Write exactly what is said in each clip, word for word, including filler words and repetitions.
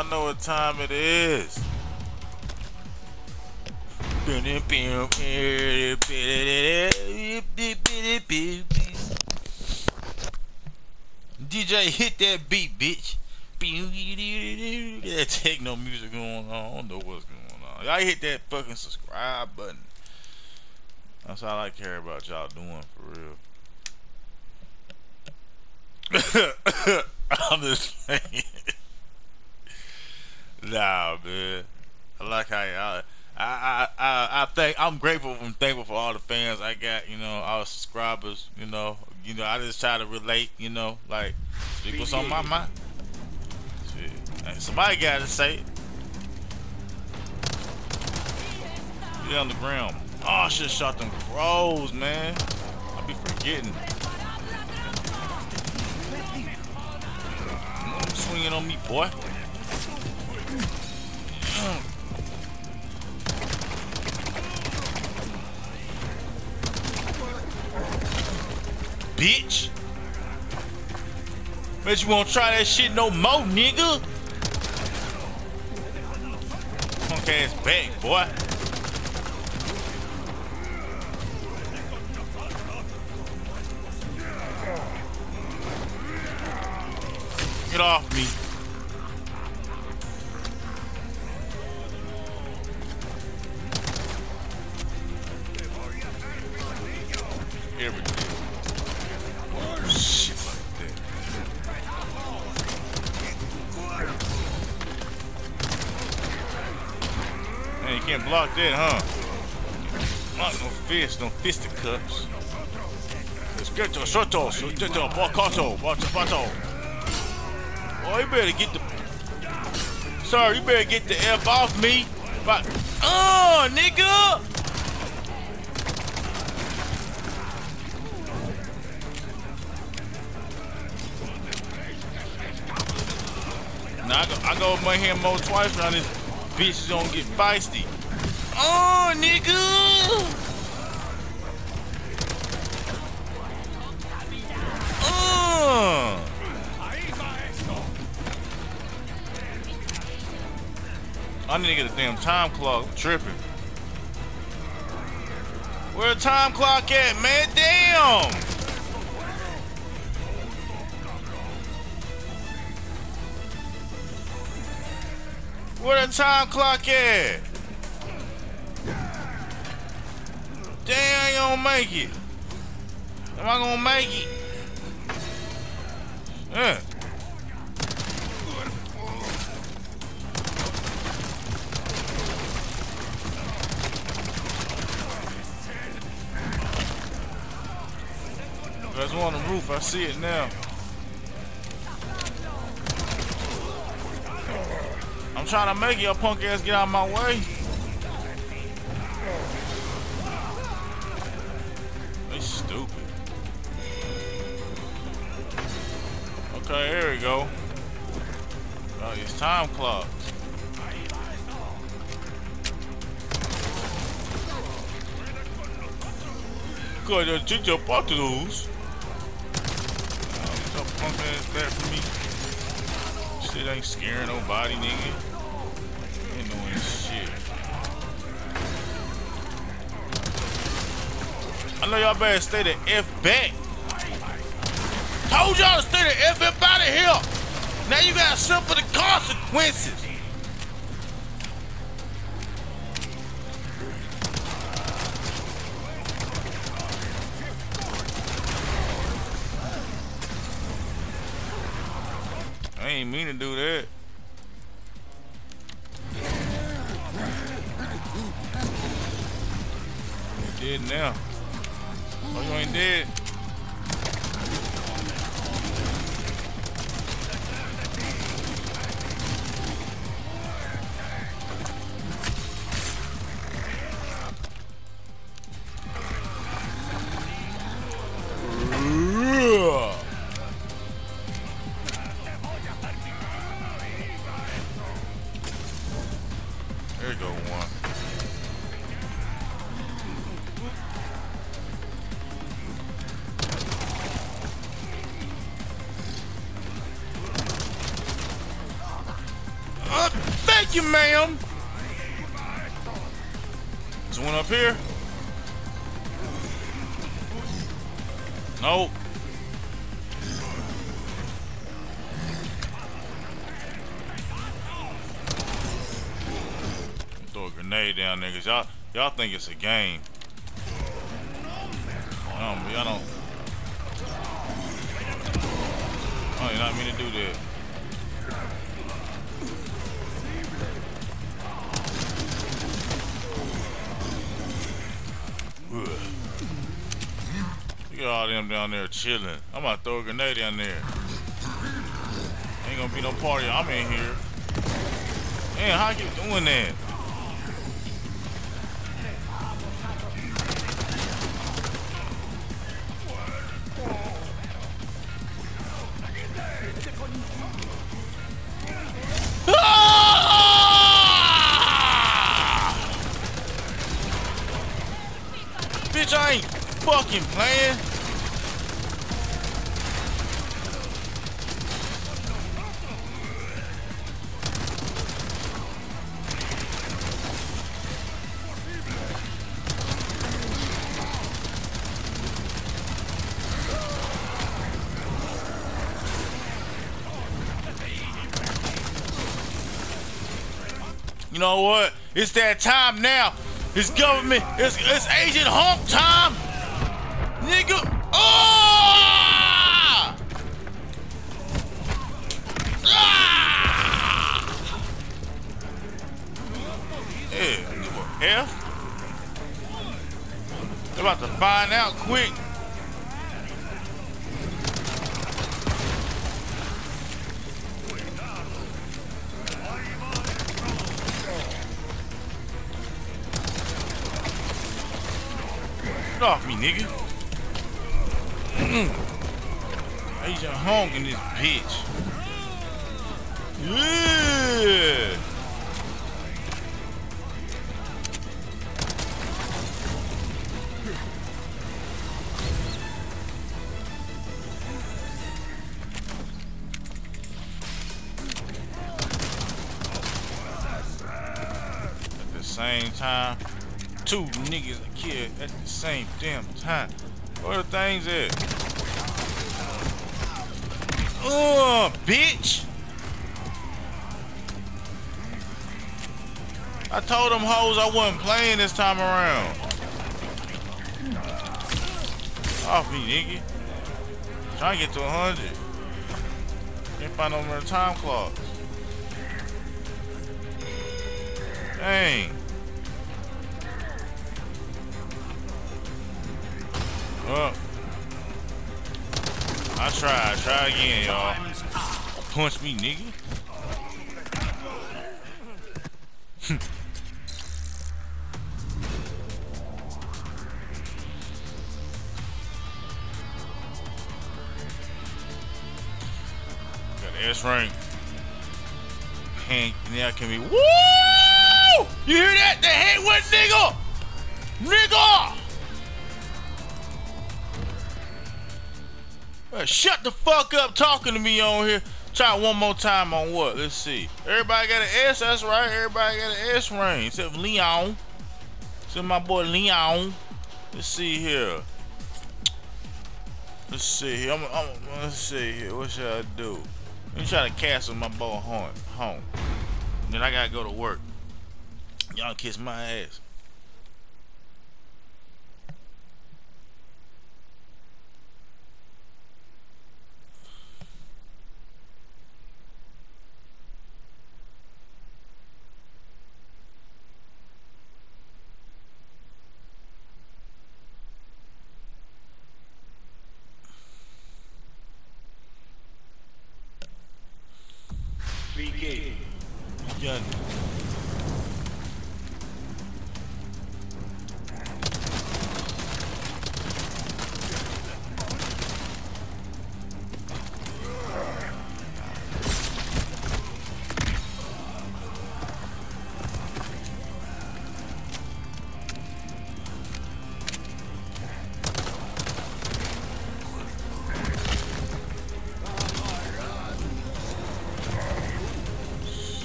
know what time it is. D J, hit that beat, bitch. That techno music going on. I don't know what's going on. Y'all hit that fucking subscribe button. That's all I care about y'all doing, for real. I'm just saying. Nah, man. I like how y'all. I, I I I think I'm grateful and thankful for all the fans I got. You know, all the subscribers. You know, you know. I just try to relate. You know, like speak what's on my mind. Shit. Hey, somebody got to say it. Get on the ground. Oh, I should have shot them crows, man. I be forgetting. Mm, swinging on me, boy. Mm. Bitch. Bet you won't try that shit no more, nigga. Punk ass back, boy. Get off me. Here we go. Shit like that. Man, you can't block that, huh? Not no fist, no fisticuffs. Let's get to Sotos, let's get to Bakato, Bakato. Oh, you better get the. Sir, you better get the F off me. But, oh, nigga! Now I go, I go with my hand more twice around this bitch is gonna get feisty. Oh, nigga! Oh! I need to get a damn time clock. I'm tripping. Where the time clock at, man? Damn! Where the time clock at? Damn, you don't make it. Am I gonna make it? Yeah. There's one on the roof. I see it now. I'm trying to make your punk ass get out of my way. They stupid. Okay, here we go. Oh, it's time clock. Good, you took your bottles. Get your punk ass back from me. Shit ain't scaring nobody, nigga. Ain't doing shit. I know y'all better stay the F back. Told y'all to stay the F up out of here. Now you gotta suffer the consequences. I ain't mean to do that. You dead now. Oh, you ain't dead. There you go, one. Uh, thank you, ma'am. There's one up here. Nope. Throw a grenade down there, cause y'all y'all think it's a game. Um, y'all don't. Oh, you not mean to do that. Look at all them down there chilling. I'm about to throw a grenade down there. Ain't gonna be no party. I'm in here. Man, how you doing that? Bitch, I ain't fucking playing. You know what? It's that time now. It's government. It's, it's Agent Honk time. Nigga. Oh! Ah! Yeah. F. They're about to find out quick. Get off me, nigga. Mm-mm. Agent Honk in this bitch. Yeah. At the same time. Two niggas killed at the same damn time. Where the things at? Oh, bitch! I told them hoes I wasn't playing this time around. Off me, nigga. Trying to get to a hundred. Can't find no more time clocks. Dang. Well, I try, try again, y'all. Punch me, nigga. Got the S rank. Hank, now can we? Woo! You hear that? The hate went, nigga, nigga. Shut the fuck up talking to me on here. Try one more time on what? Let's see. Everybody got an S, that's right. Everybody got an S rank. Except for Leon. Except my boy Leon. Let's see here. Let's see here. I'm, I'm, let's see here. What should I do? Let me try to castle my boy home. home. Then I gotta go to work. Y'all kiss my ass. Begin. Begin.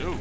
Shoot.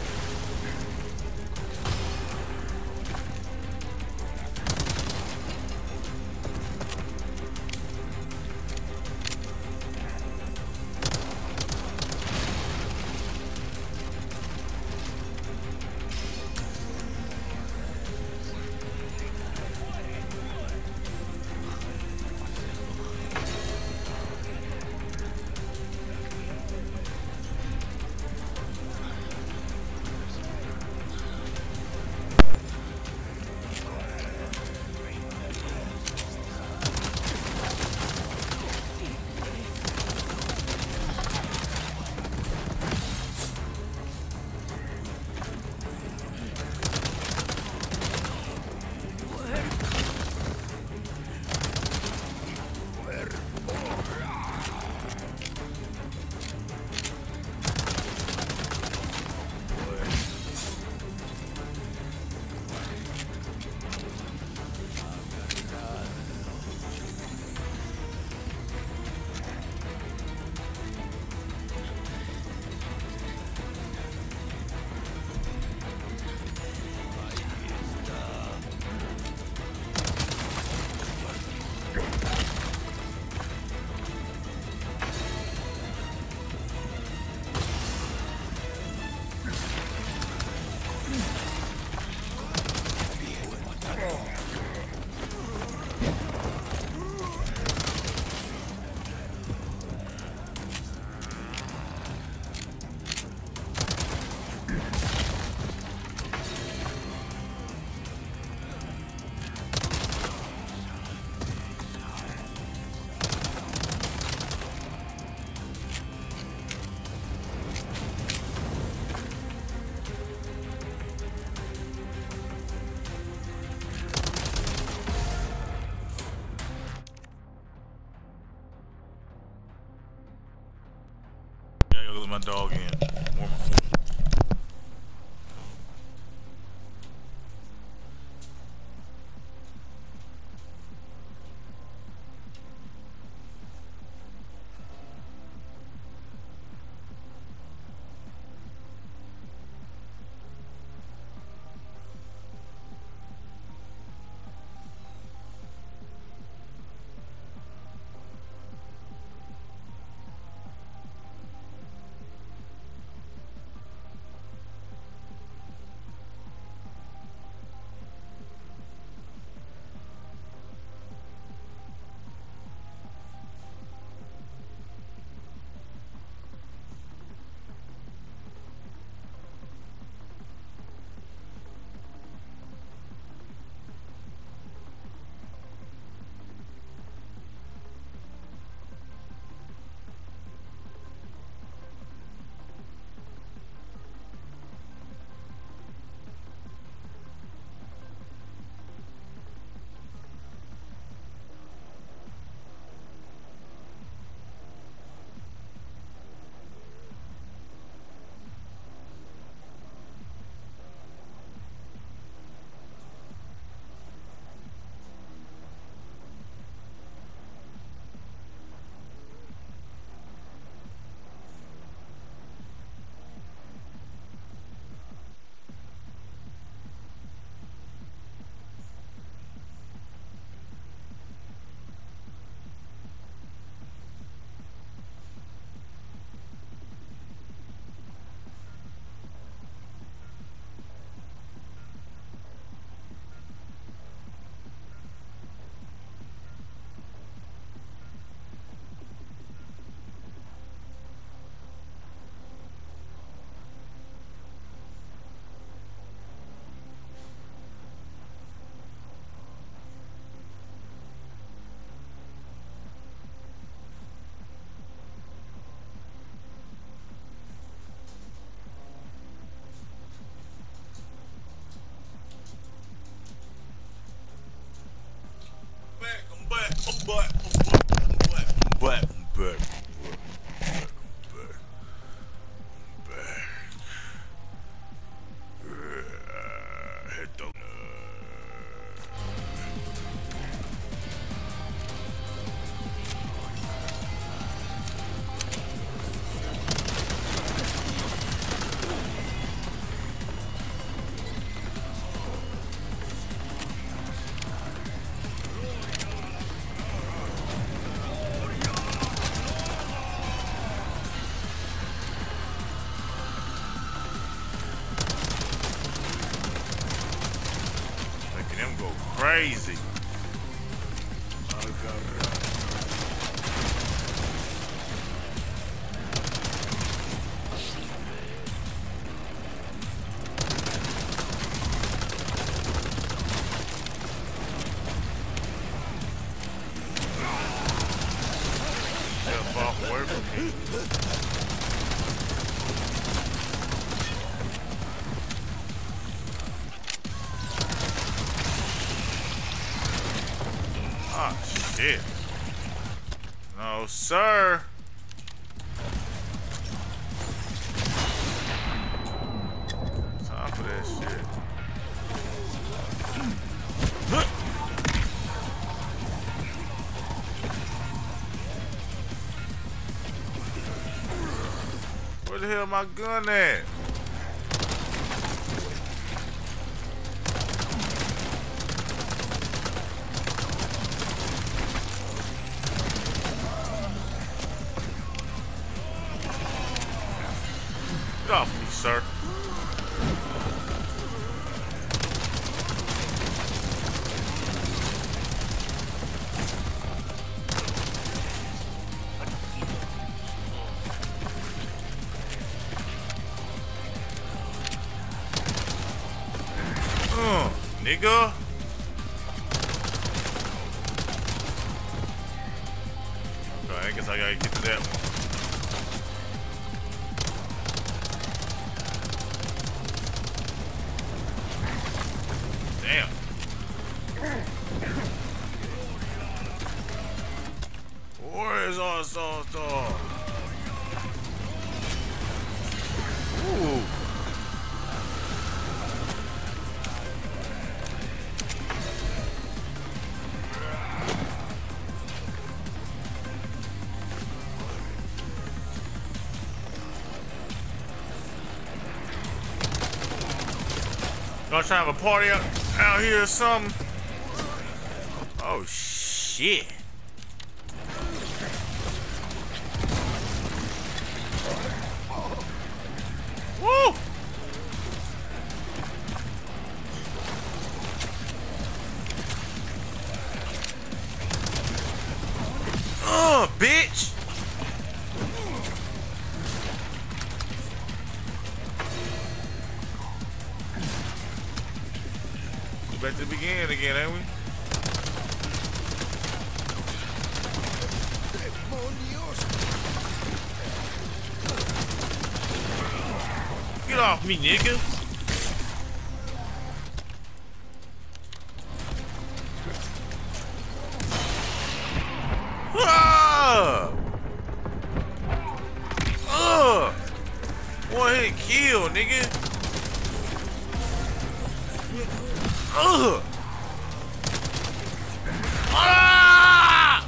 Yeah, I gotta let my dog in. Warm up. crazy. Shit. No, sir. Time for that shit. Where the hell my gun at? Get off me, sir. Uh, nigga. Okay, I guess I gotta get to that one. Damn. Where is our star star? Ooh. Y'all trying to have a party out, out here or something? Oh shit. Woo! Uh, bitch! Back to the beginning again, ain't we? Get off me, nigga! Ah! Ugh! One hit kill, nigga! Ugh! Ah!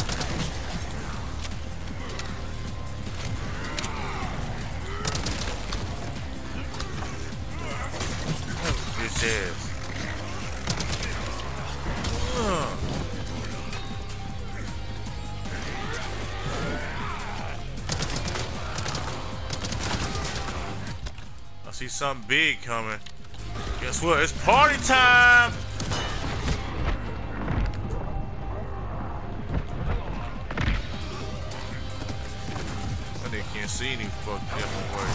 Bitch ass. Ugh. I see something big coming. Guess what? It's party time! I think can't see any fucked different way.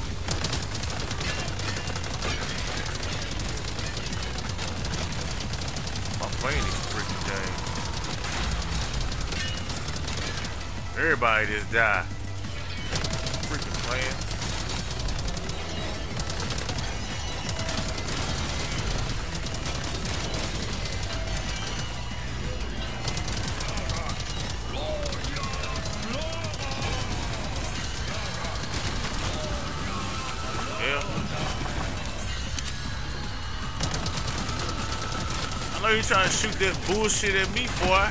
I'm playing these freaking games. Everybody just died. Freaking playing. I know you trying to shoot that bullshit at me, boy.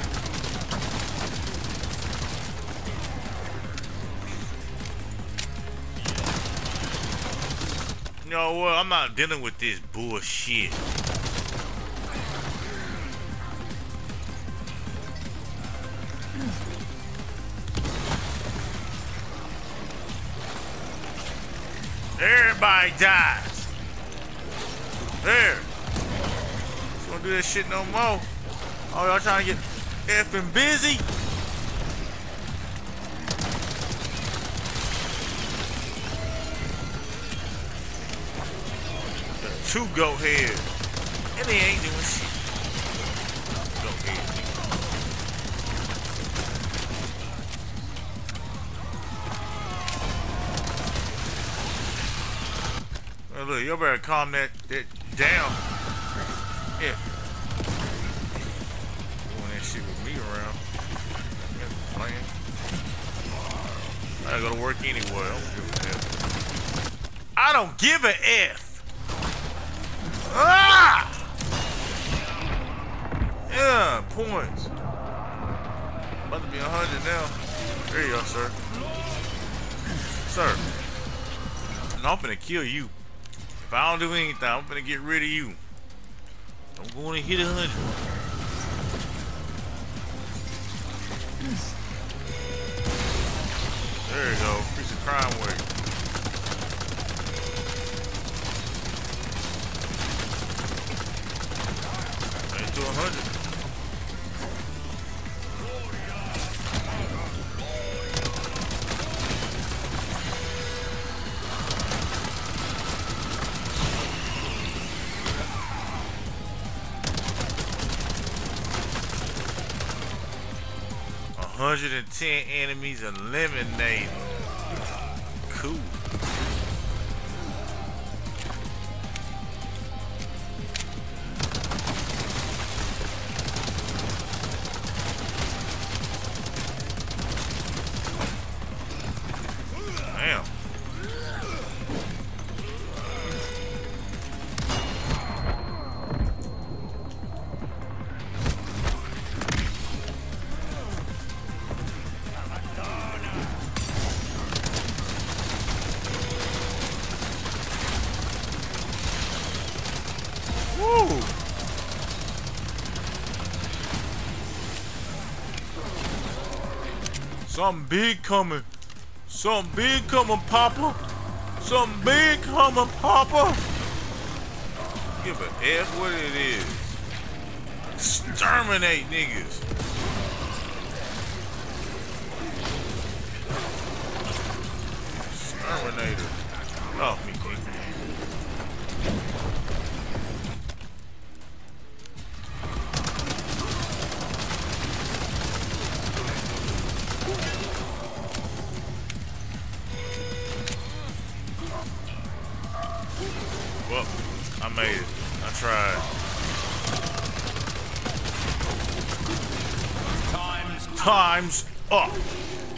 You know what? I'm not dealing with this bullshit. Everybody dies. There. Don't do that shit no more. Oh, y'all trying to get effing busy? Two goat heads. And they ain't doing shit. Goat heads. Well, look, you better calm that, that down. Yeah. Doing that shit with me around. That's the plan. I gotta go to work anyway. I don't give a F. I don't give a F. Ah! Yeah, points. About to be a hundred now. There you go, sir. Sir. No, I'm finna kill you. If I don't do anything, I'm finna get rid of you. I'm going to hit a hundred. There you go. Piece of crime wave. To a hundred. one hundred ten enemies eliminated. Cool. Damn. Woo! Something big coming. Something big coming, Papa. Something big coming, Papa. Give a F what it is. Exterminate niggas. Exterminator. Oh, me quick. Well, I made it. I tried. Time's, Time's up.